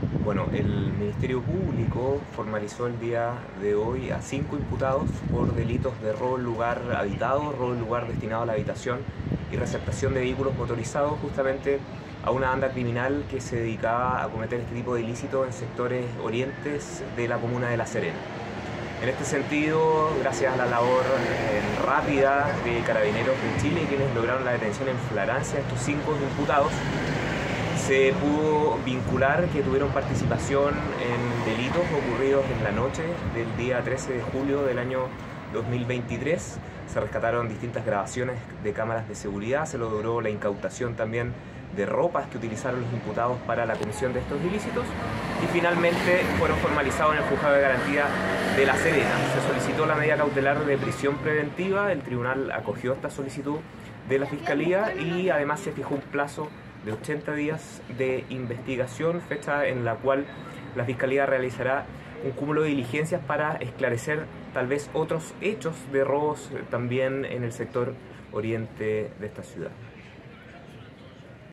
Bueno, el Ministerio Público formalizó el día de hoy a 5 imputados por delitos de robo en lugar habitado, robo en lugar destinado a la habitación y receptación de vehículos motorizados, justamente a una banda criminal que se dedicaba a cometer este tipo de ilícitos en sectores orientes de la comuna de La Serena. En este sentido, gracias a la labor rápida de Carabineros de Chile, quienes lograron la detención en flagrancia de estos 5 imputados, se pudo vincular que tuvieron participación en delitos ocurridos en la noche del día 13 de julio del año 2023. Se rescataron distintas grabaciones de cámaras de seguridad, se logró la incautación también de ropas que utilizaron los imputados para la comisión de estos ilícitos y finalmente fueron formalizados en el Juzgado de Garantía de La Serena. Se solicitó la medida cautelar de prisión preventiva, el tribunal acogió esta solicitud de la Fiscalía y además se fijó un plazo de 80 días de investigación, fecha en la cual la Fiscalía realizará un cúmulo de diligencias para esclarecer tal vez otros hechos de robos también en el sector oriente de esta ciudad.